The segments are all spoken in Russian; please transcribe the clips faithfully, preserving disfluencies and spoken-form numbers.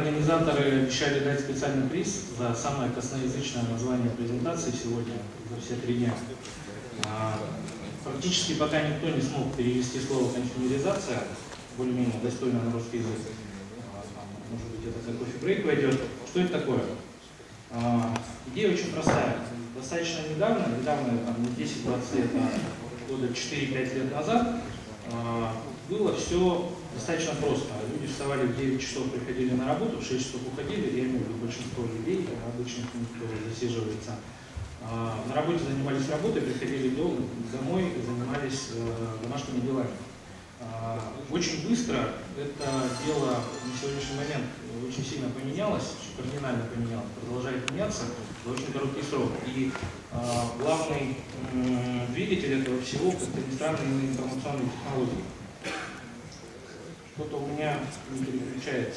организаторы обещали дать специальный приз за самое косноязычное название презентации сегодня, за все три дня. Практически пока никто не смог перевести слово «консюмеризация» более-менее достойно на русский язык. Может быть, это за кофе-брейк войдет. Что это такое? Идея очень простая. Достаточно недавно, недавно, там, не десять-двадцать лет, а года четыре-пять лет назад, было все достаточно просто. Люди вставали в девять часов, приходили на работу, в шесть часов уходили, я имею в виду большинство людей, обычных, кто засиживается. На работе занимались работой, приходили домой, занимались домашними делами. Очень быстро это дело на сегодняшний момент очень сильно поменялось, кардинально поменялось, продолжает меняться в очень короткий срок. И главный двигатель этого всего, как ни странно, именно информационные технологии. Что-то у меня не переключается.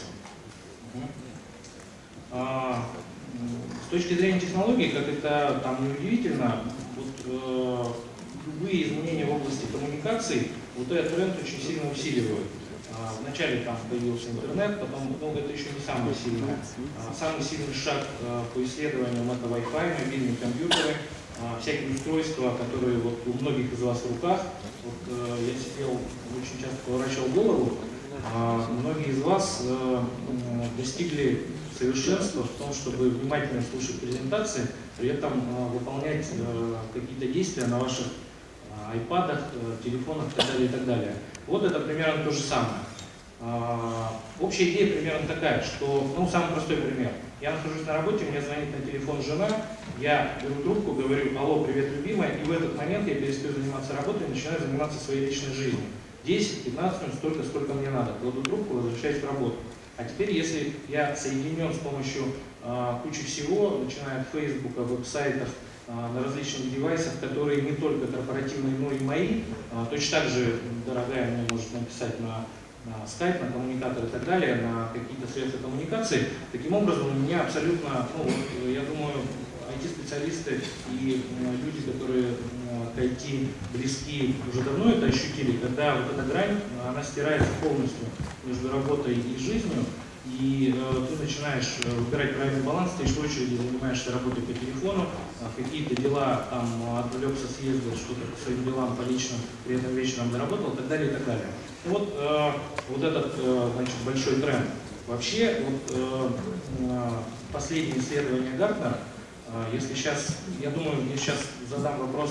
А, с точки зрения технологий, как это там неудивительно, вот, э, любые изменения в области коммуникаций вот этот тренд очень сильно усиливают. А, вначале там появился интернет, потом ну, это еще не самое сильное. А, самый сильный шаг а, по исследованиям это Wi-Fi, мобильные компьютеры, а, всякие устройства, которые вот у многих из вас в руках. Вот, э, я сидел, очень часто поворачивал голову. А, многие из вас э, достигли совершенства в том, чтобы внимательно слушать презентации, при этом э, выполнять э, какие-то действия на ваших э, айпадах, э, телефонах и так далее, и так далее. Вот это примерно то же самое. А, общая идея примерно такая, что, ну, самый простой пример. Я нахожусь на работе, мне звонит на телефон жена, я беру трубку, говорю: алло, привет, любимая, и в этот момент я перестаю заниматься работой и начинаю заниматься своей личной жизнью. десять-пятнадцать минут, столько, сколько мне надо. Кладу трубку, возвращаюсь в работу. А теперь, если я соединен с помощью э, кучи всего, начиная от Фейсбука, веб-сайтов, э, на различных девайсах, которые не только корпоративные, но и мои, э, точно так же, дорогая, мне может написать на, на скайп, на коммуникатор и так далее, на какие-то средства коммуникации. Таким образом, у меня абсолютно, ну, вот, я думаю, ай ти-специалисты и э, люди, которые э, к ай ти близки, уже давно это ощутили, когда вот эта грань, она стирается полностью между работой и жизнью, и э, ты начинаешь э, выбирать правильный баланс, ты в очереди занимаешься работой по телефону, э, какие-то дела, там, отвлекся, съездил, что-то по своим делам, по личным, при этом вечером доработал, и так далее, и так далее. И вот, э, вот этот э, значит, большой тренд. Вообще, вот, э, э, последнее исследование Гартнера, если сейчас, я думаю, я сейчас задам вопрос,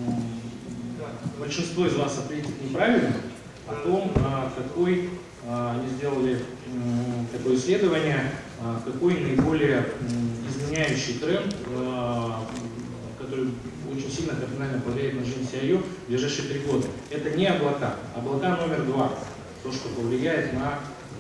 большинство из вас ответит неправильно о том, какой они сделали такое исследование, какой наиболее изменяющий тренд, который очень сильно кардинально повлияет на жизнь си ай о в ближайшие три года. Это не облака. Облака номер два. То, что повлияет на,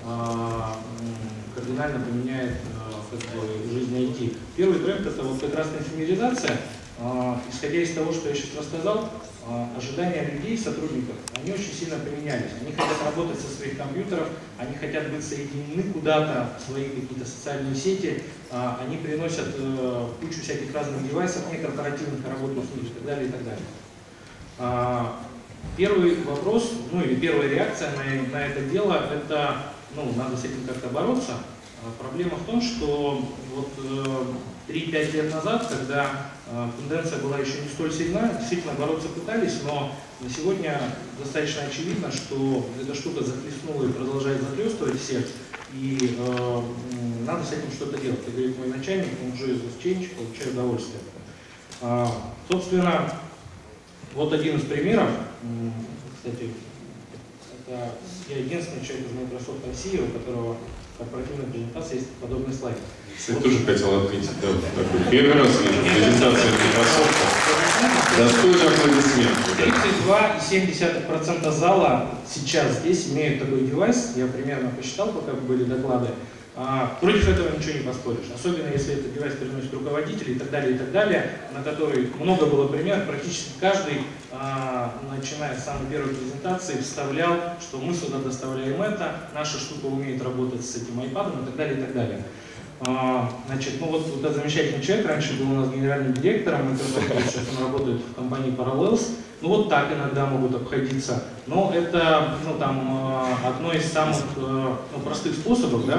кардинально поменяет в жизни ай ти. Первый тренд — это вот как раз консюмеризация. Исходя из того, что я сейчас рассказал, ожидания людей, сотрудников, они очень сильно поменялись. Они хотят работать со своих компьютеров, они хотят быть соединены куда-то в свои какие-то социальные сети, они приносят кучу всяких разных девайсов, не корпоративных, а работают с ними и так далее, и так далее. Первый вопрос, ну или первая реакция на, на это дело, это, ну, надо с этим как-то бороться. Проблема в том, что вот три-пять лет назад, когда э, тенденция была еще не столь сильна, действительно бороться пытались, но на сегодня достаточно очевидно, что эта штука захлестнула и продолжает захлестывать всех, и э, надо с этим что-то делать. Как говорит мой начальник, enjoy this change, получаю удовольствие. Э, собственно, вот один из примеров, кстати, это я единственный человек из Microsoft России, у которого корпоративной презентации есть подобный слайд. Я вот. тоже хотел отметить, да, такой первый раз вижу презентацию Microsoft. Достойный аплодисмент. тридцать два и семь десятых процента зала сейчас здесь имеют такой девайс, я примерно посчитал, пока были доклады. А, против этого ничего не поспоришь, особенно если этот девайс приносит руководителей и так далее, и так далее, на который много было примеров, практически каждый, а, начиная с самой первой презентации, вставлял, что мы сюда доставляем это, наша штука умеет работать с этим айпадом и так далее, и так далее. А, значит, ну вот, вот этот замечательный человек раньше был у нас генеральным директором Microsoft, сейчас он работает в компании Parallels. Ну вот так иногда могут обходиться, но это, ну, там, одно из самых, ну, простых способов, да,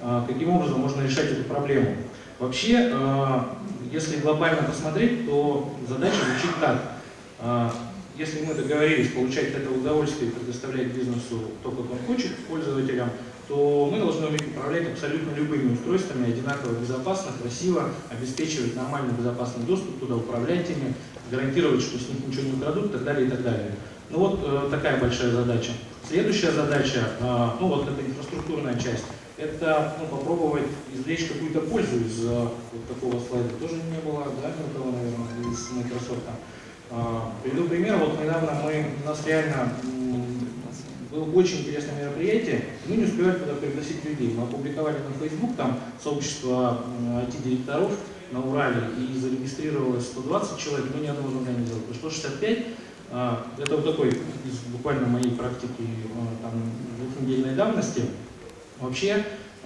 каким образом можно решать эту проблему. Вообще, если глобально посмотреть, то задача звучит так. Если мы договорились получать от этого удовольствие и предоставлять бизнесу то, как он хочет, пользователям, то мы должны уметь управлять абсолютно любыми устройствами, одинаково безопасно, красиво, обеспечивать нормальный безопасный доступ туда, управлять ими, гарантировать, что с них ничего не украдут и так далее, и так далее. Ну вот э, такая большая задача. Следующая задача, э, ну вот эта инфраструктурная часть, это ну, попробовать извлечь какую-то пользу из э, вот такого слайда. Тоже не было, да, ни у кого, наверное, из Microsoft. Э, приведу пример. Вот недавно мы, у нас реально было очень интересное мероприятие, мы не успевали туда пригласить людей. Мы опубликовали на Facebook там сообщество ай ти-директоров на Урале, и зарегистрировалось сто двадцать человек, но ни одного звонка не сделали. Пришло шестьдесят пять. Это вот такой из буквально моей практики там, двухнедельной давности. Вообще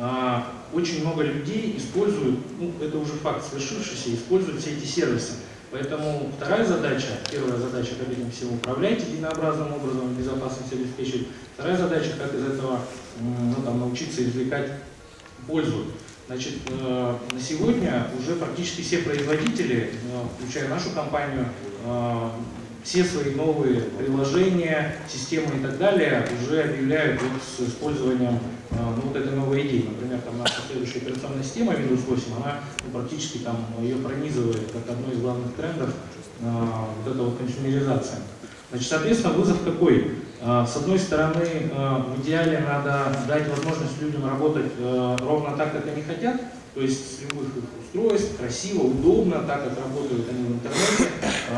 очень много людей используют, ну это уже факт свершившийся, используют все эти сервисы. Поэтому вторая задача, первая задача, как этим всем управлять единообразным образом, безопасность обеспечить. Вторая задача, как из этого ну, там, научиться извлекать пользу. Значит, э, на сегодня уже практически все производители, э, включая нашу компанию, э, все свои новые приложения, системы и так далее уже объявляют вот с использованием э, ну, вот этой новой идеи. Например, там наша следующая операционная система Windows восемь, она ну, практически там ее пронизывает как одно из главных трендов э, вот эта вот консюмеризация. Значит, соответственно, вызов какой? Э, с одной стороны, э, в идеале надо дать возможность людям работать э, ровно так, как они хотят, то есть с любых их устройств, красиво, удобно, так как работают они в интернете,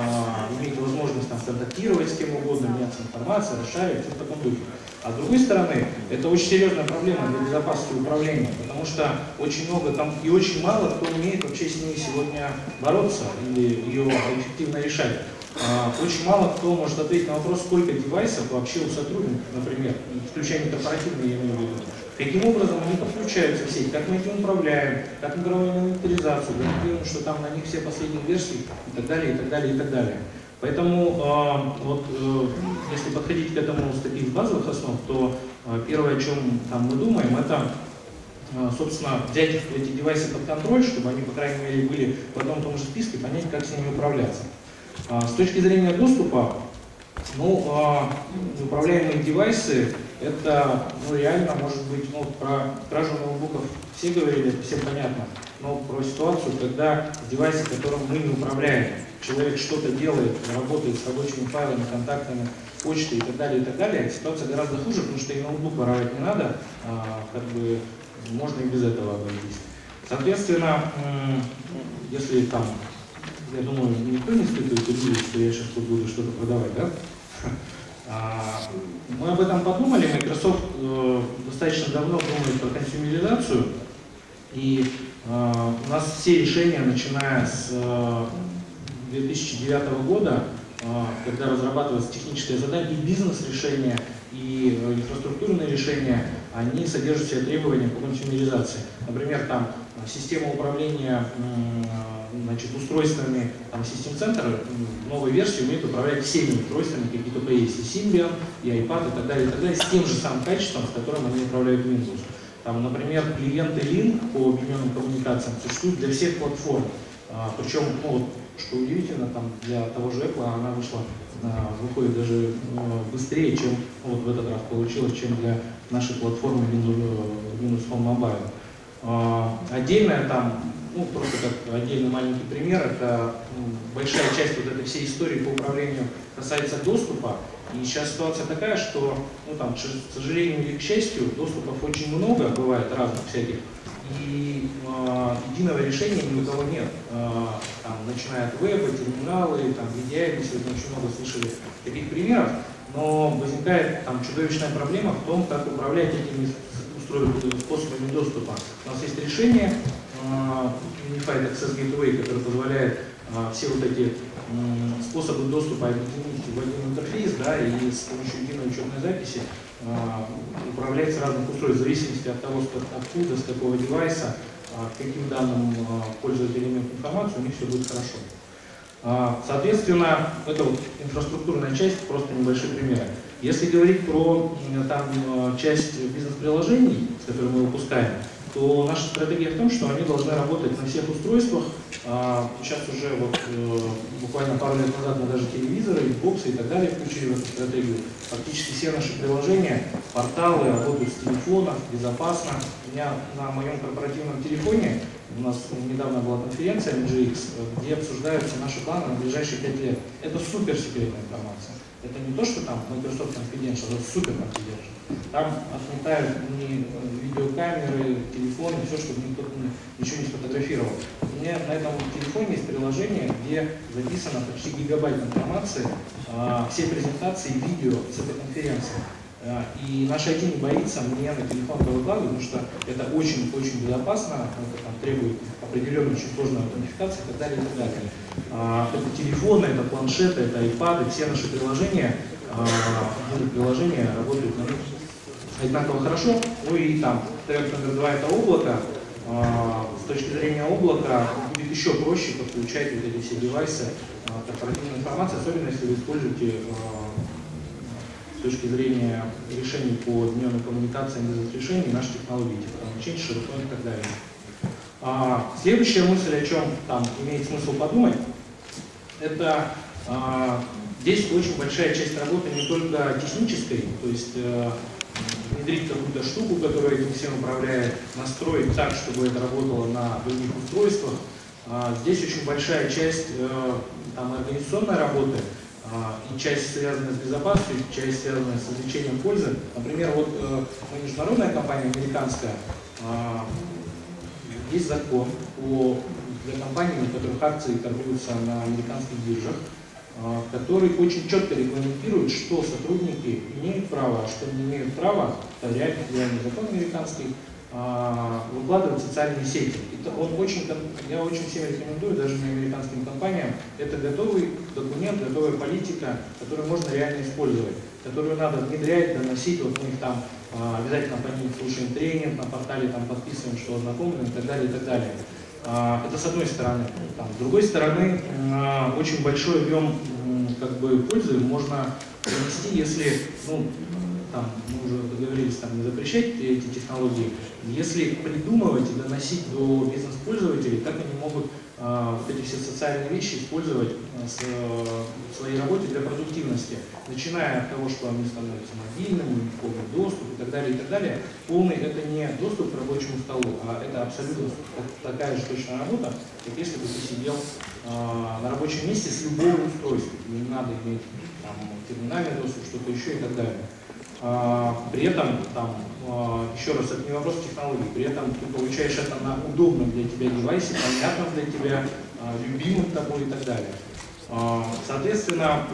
э, иметь возможность там, контактировать с кем угодно, меняться информацией, расшаривать, все в таком духе. А с другой стороны, это очень серьезная проблема для безопасности управления, потому что очень много там и очень мало кто умеет вообще с ней сегодня бороться или ее эффективно решать. Очень мало кто может ответить на вопрос, сколько девайсов вообще у сотрудников, например, включая корпоративные, я имею в виду. Каким образом они подключаются в сеть, как мы этим управляем, как мы проводим инвентаризацию, гарантируем, что там на них все последние версии и так далее, и так далее, и так далее. Поэтому э, вот, э, если подходить к этому с таких базовых основ, то э, первое, о чем там, мы думаем, это э, собственно взять эти девайсы под контроль, чтобы они, по крайней мере, были в одном и том же списке, понять, как с ними управляться. Э, с точки зрения доступа, ну, э, управляемые девайсы, это ну, реально может быть, ну, про кражу ноутбуков все говорили, это всем понятно, но про ситуацию, когда девайсы, которым мы не управляем, человек что-то делает, работает с рабочими файлами, контактами, почтой и так далее, и так далее, ситуация гораздо хуже, потому что и ноутбук воровать не надо, а, как бы можно и без этого обойтись. Соответственно, если там, я думаю, никто не испытывает иллюзию, что я сейчас тут буду что-то продавать, да? Мы об этом подумали, Microsoft э, достаточно давно думает про консюмеризацию, и э, у нас все решения, начиная с э, две тысячи девятого года, э, когда разрабатывается техническое задание, и бизнес-решения, и э, инфраструктурные решения, они содержат в себе требования по консюмеризации. Например, там система управления э, значит, устройствами, там, System Center новой версии умеет управлять всеми устройствами, какие только есть, и Symbian, и iPad, и так далее, и так далее, с тем же самым качеством, с которым они управляют Windows. Там, например, клиенты Link по объединенным коммуникациям существуют для всех платформ. А, причем, ну, вот, что удивительно, там, для того же Apple она вышла, а, выходит даже а, быстрее, чем ну, вот в этот раз получилось, чем для нашей платформы Windows, Windows Phone Mobile. А, отдельная там, ну, просто как отдельный маленький пример, это ну, большая часть вот этой всей истории по управлению касается доступа. И сейчас ситуация такая, что, ну, там, к сожалению или к счастью, доступов очень много, бывает разных всяких, и э, единого решения ни у кого нет. Э, там, начиная от веба, терминалы, там, ви ди ай, мы сегодня очень много слышали таких примеров, но возникает там чудовищная проблема в том, как управлять этими способами доступа. У нас есть решение Unified Access Gateway, который позволяет а, все вот эти м, способы доступа объединить в один интерфейс, да, и с помощью единой учетной записи а, управлять с разных устройств, в зависимости от того, откуда, с какого девайса, а, к каким данным а, пользователь имеет информацию, у них все будет хорошо. А, соответственно, это вот инфраструктурная часть, просто небольшие примеры. Если говорить про там, часть бизнес-приложений, с которыми мы выпускаем, то наша стратегия в том, что они должны работать на всех устройствах. Сейчас уже вот буквально пару лет назад мы даже телевизоры, боксы и так далее включили в эту стратегию. Фактически все наши приложения, порталы работают с телефонов, безопасно. У меня на моем корпоративном телефоне, у нас недавно была конференция эм джи икс, где обсуждаются наши планы на ближайшие пять лет. Это супер секретная информация. Это не то, что там Microsoft Confidential, это супер Confidential. Там отметают не видеокамеры, телефоны, все, чтобы никто ничего не сфотографировал. У меня на этом телефоне есть приложение, где записано почти гигабайт информации, все презентации, видео с этой конференции. И наш ай ти не боится мне на телефон выкладывать, потому что это очень-очень безопасно, это там требует определенной очень сложной аутентификации и так далее, и так далее. Это телефоны, это планшеты, это айпады, все наши приложения, приложения работают на них одинаково хорошо. Ну и там, тренд номер два — это облако. С точки зрения облака будет еще проще подключать вот эти все девайсы корпоративной информации, особенно если вы используете с точки зрения решений по объединенной коммуникации без разрешений наши технологии, типа там Exchange, SharePoint и так далее. А, следующая мысль, о чем там имеет смысл подумать, это а, здесь очень большая часть работы не только технической, то есть а, внедрить какую-то штуку, которая этим всем управляет, настроить так, чтобы это работало на других устройствах. А, здесь очень большая часть а, там, организационной работы, и часть связана с безопасностью, часть связана с извлечением пользы. Например, вот э, международная компания американская, э, есть закон о, для компаний, у которых акции торгуются на американских биржах, э, который очень четко регламентирует, что сотрудники имеют право, а что не имеют права, это реальный, реальный закон американский, э, выкладывать в социальные сети. Это он очень, я очень всем рекомендую, даже не американским компаниям, это готовый документ, готовая политика, которую можно реально использовать, которую надо внедрять, доносить. Вот мы их там а, обязательно по ним слушаем тренинг, на портале там подписываем, что ознакомлены и так далее, и так далее. А, это с одной стороны. Там, с другой стороны, а, очень большой объем как бы пользы можно принести, если, ну, там, мы уже договорились там, не запрещать эти технологии, если придумывать и доносить до бизнес-пользователей, как они могут э, вот эти все социальные вещи использовать э, с, э, в своей работе для продуктивности, начиная от того, что они становятся мобильными, полный доступ и так далее, и так далее. Полный — это не доступ к рабочему столу, а это абсолютно такая же точная работа, как если бы ты сидел э, на рабочем месте с любого устройства. Не надо иметь там, терминальный доступ, что-то еще и так далее. При этом, там, еще раз, это не вопрос технологий, при этом ты получаешь это на удобном для тебя девайсе, понятном для тебя, любимым тобой и так далее. Соответственно,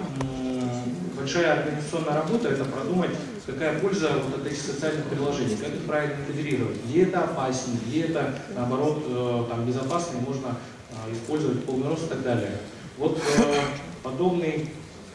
большая организационная работа — это продумать, какая польза вот от этих социальных приложений, как их правильно интегрировать, где это опаснее, где это, наоборот, там, безопаснее, можно использовать полный рост и так далее. Вот подобный,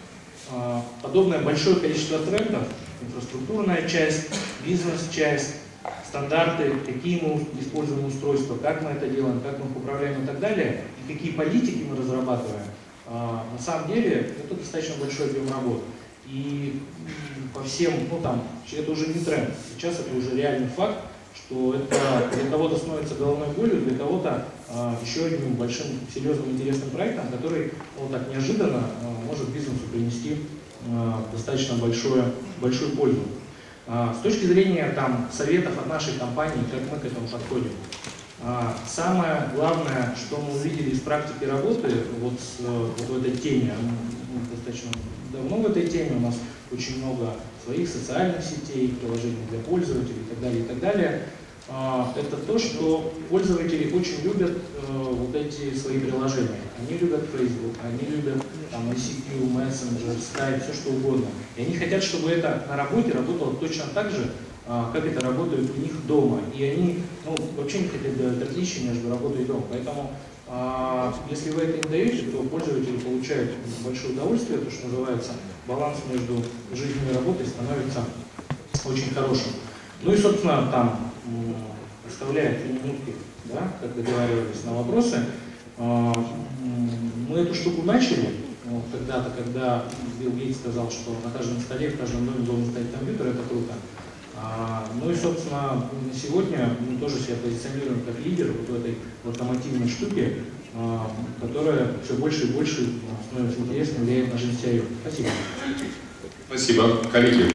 подобное большое количество трендов, инфраструктурная часть, бизнес-часть, стандарты, какие мы используем устройства, как мы это делаем, как мы их управляем и так далее, и какие политики мы разрабатываем, на самом деле это достаточно большой объем работы. И по всем, ну там, это уже не тренд, сейчас это уже реальный факт, что это для кого-то становится головной болью, для кого-то а, еще одним большим, серьезным, интересным проектом, который вот так неожиданно а, может бизнесу принести а, достаточно большое, большую пользу. А, с точки зрения там, советов от нашей компании, как мы к этому подходим, а, самое главное, что мы увидели из практики работы вот, с, вот в этой теме, мы достаточно давно в этой теме, у нас очень много своих социальных сетей, приложений для пользователей и так далее, и так далее. Это то, что пользователи очень любят вот эти свои приложения. Они любят Facebook, они любят там, ай си кью, Messenger, Skype, все что угодно. И они хотят, чтобы это на работе работало точно так же, как это работает у них дома. И они ну, вообще не хотят делать отличия между работой и домом. Поэтому если вы это не даете, то пользователи получают большое удовольствие, то, что называется, баланс между жизнью и работой становится очень хорошим. Ну и, собственно, там, оставляя три минутки, да, как договаривались на вопросы, мы эту штуку начали когда-то, когда Билл Гейтс сказал, что на каждом столе, в каждом доме должен стоять компьютер, это круто. А, ну и, собственно, на сегодня мы тоже себя позиционируем как лидер вот в этой локомотивной штуке, а, которая все больше и больше становится интересной, влияет на жизнь Сиайо. Спасибо. Спасибо. Коллеги.